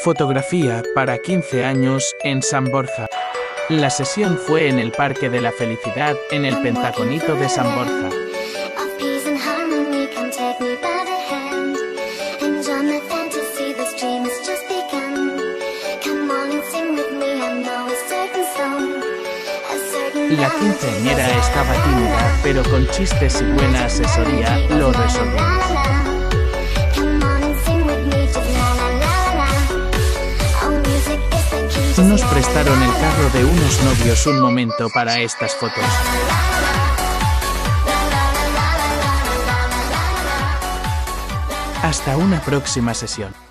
Fotografía para 15 años en San Borja. La sesión fue en el Parque de la Felicidad, en el Pentagonito de San Borja. La quinceañera estaba tímida, pero con chistes y buena asesoría, lo resolvimos. Nos prestaron el carro de unos novios un momento para estas fotos. Hasta una próxima sesión.